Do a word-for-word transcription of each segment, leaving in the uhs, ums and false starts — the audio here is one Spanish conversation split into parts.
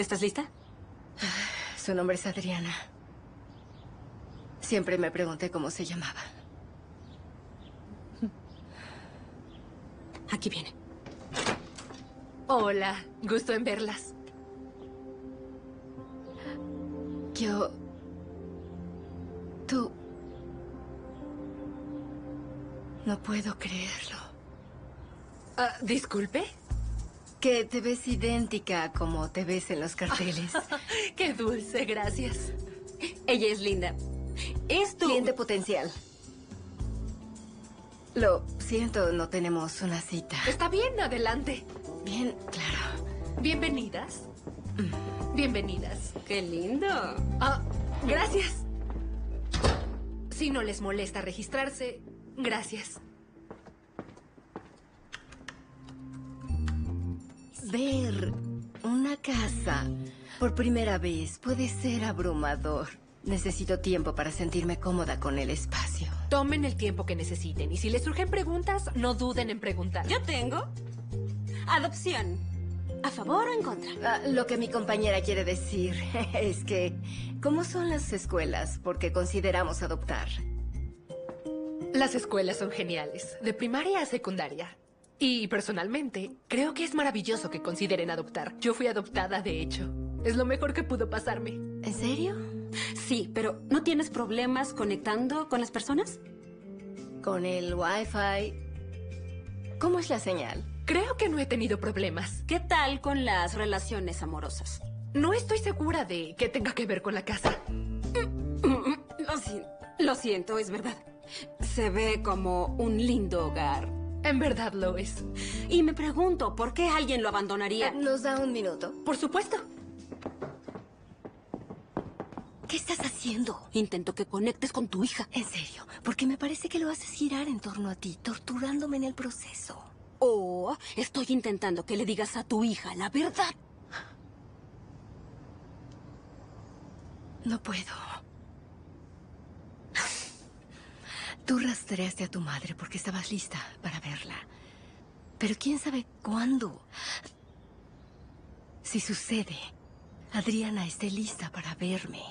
¿Estás lista? Su nombre es Adriana. Siempre me pregunté cómo se llamaba. Aquí viene. Hola, gusto en verlas. Yo... Tú... No puedo creerlo. Ah, ¿disculpe? Que te ves idéntica a como te ves en los carteles. Qué dulce, gracias. Ella es linda. Es tu... Cliente potencial. Lo siento, no tenemos una cita. Está bien, adelante. Bien, claro. Bienvenidas. Bienvenidas. ¡Qué lindo! Ah, gracias. Si no les molesta registrarse, gracias. Ver una casa por primera vez puede ser abrumador. Necesito tiempo para sentirme cómoda con el espacio. Tomen el tiempo que necesiten y si les surgen preguntas, no duden en preguntar. Yo tengo adopción. ¿A favor o en contra? Ah, lo que mi compañera quiere decir es que, ¿cómo son las escuelas? Porque consideramos adoptar. Las escuelas son geniales, de primaria a secundaria. Y personalmente, creo que es maravilloso que consideren adoptar. Yo fui adoptada, de hecho. Es lo mejor que pudo pasarme. ¿En serio? Sí, pero ¿no tienes problemas conectando con las personas? Con el Wi-Fi. ¿Cómo es la señal? Creo que no he tenido problemas. ¿Qué tal con las relaciones amorosas? No estoy segura de que tenga que ver con la casa. Lo, si- lo siento, es verdad. Se ve como un lindo hogar. En verdad lo es. Y me pregunto, ¿por qué alguien lo abandonaría? Eh, ¿Nos da un minuto? Por supuesto. ¿Qué estás haciendo? Intento que conectes con tu hija. En serio, porque me parece que lo haces girar en torno a ti, torturándome en el proceso. O estoy intentando que le digas a tu hija la verdad. No puedo. Tú rastreaste a tu madre porque estabas lista para verla. Pero quién sabe cuándo. Si sucede, Adriana esté lista para verme.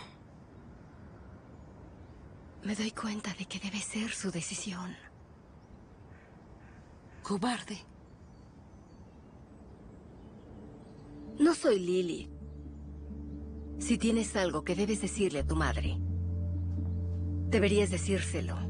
Me doy cuenta de que debe ser su decisión. Cobarde. No soy Lily. Si tienes algo que debes decirle a tu madre, deberías decírselo.